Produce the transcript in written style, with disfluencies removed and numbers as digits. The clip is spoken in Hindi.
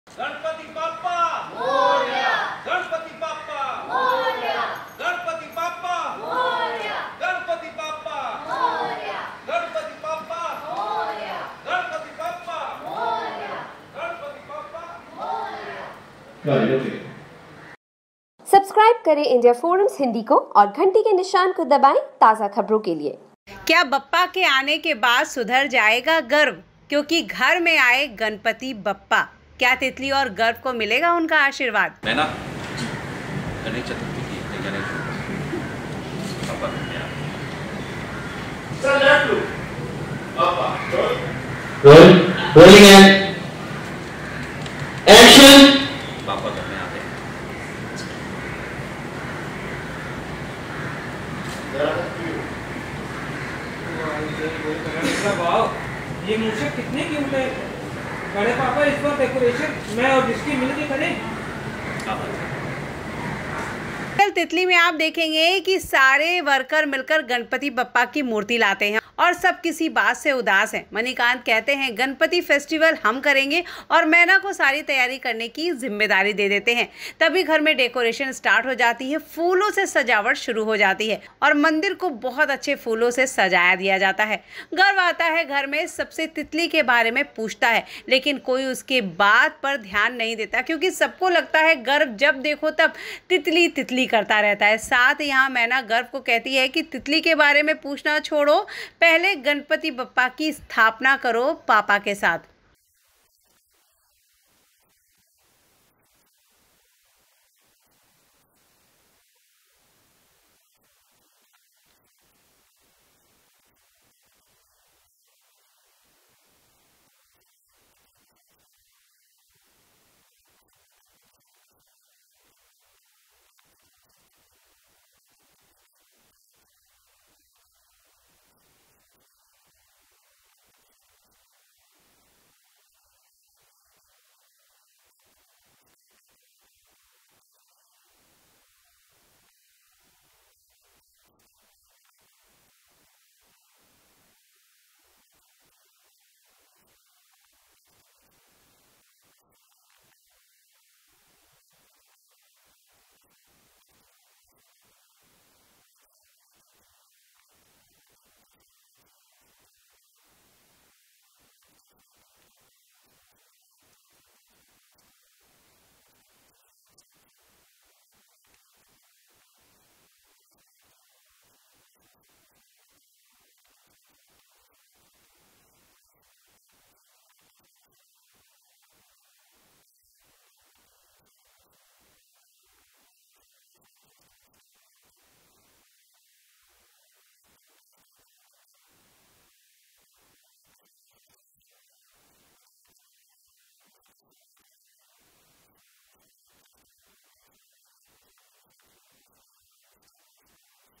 गणपति बाप्पा मोरया, गणपति बाप्पा मोरया, गणपति बाप्पा मोरया, गणपति बाप्पा मोरया, गणपति बाप्पा मोरया, गणपति बाप्पा मोरया, गणपति बाप्पा मोरया। सब्सक्राइब करें इंडिया फोरम्स हिंदी को और घंटी के निशान को दबाएं ताज़ा खबरों के लिए। क्या बप्पा के आने के बाद सुधर जाएगा गर्व, क्योंकि घर में आए गणपति बप्पा। क्या तितली और गर्व को मिलेगा उनका आशीर्वाद। मैं ना गणेश चतुर्थी की गणेश पापा रोलिंग एंड एक्शन। पापा घर में आते हैं। ये मूर्छा कितने की है? बड़े पापा इस बार डेकोरेशन मैं और जिसकी मिलके करें। तितली में आप देखेंगे कि सारे वर्कर मिलकर गणपति बप्पा की मूर्ति लाते हैं और सब किसी बात से उदास हैं। मणिकांत कहते हैं गणपति फेस्टिवल हम करेंगे और मैना को सारी तैयारी करने की जिम्मेदारी दे देते हैं। तभी घर में डेकोरेशन स्टार्ट हो जाती है, फूलों से सजावट शुरू हो जाती है और मंदिर को बहुत अच्छे फूलों से सजाया दिया जाता है। गर्व आता है घर में, सबसे तितली के बारे में पूछता है, लेकिन कोई उसके बात पर ध्यान नहीं देता, क्योंकि सबको लगता है गर्व जब देखो तब तितली तितली करता रहता है। साथ यहाँ मैना गर्व को कहती है कि तितली के बारे में पूछना छोड़ो, पहले गणपति बप्पा की स्थापना करो पापा के साथ।